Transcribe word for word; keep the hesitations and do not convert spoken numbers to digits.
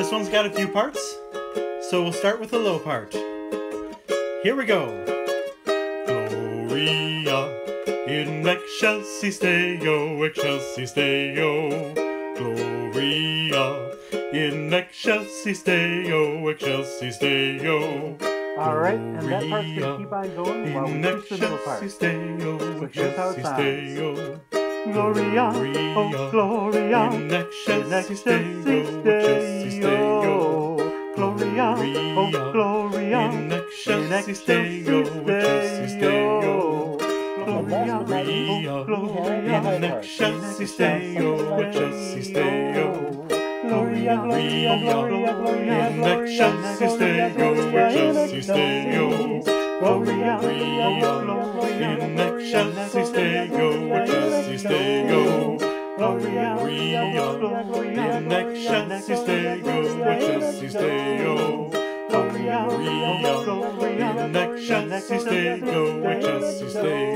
This one's got a few parts, so we'll start with the low part. Here we go. Gloria in excelsis Deo, excelsis Deo. Gloria in excelsis Deo, excelsis Deo. Alright, and that part's going to keep on going while we finish the middle part. So here's how it sounds. Gloria, oh Gloria, in excelsis Deo. Gloria, oh Gloria, in excelsis Deo. Gloria, oh Gloria, in excelsis Deo, excelsis Deo. Gloria, Gloria, Gloria, Gloria, in excelsis Deo, excelsis Deo. Gloria, Gloria, Gloria, in excelsis Deo, excelsis Deo. Gloria, Gloria, Gloria, in excelsis Deo, excelsis Deo. Gloria, Gloria, Gloria, in excelsis Deo, excelsis Deo.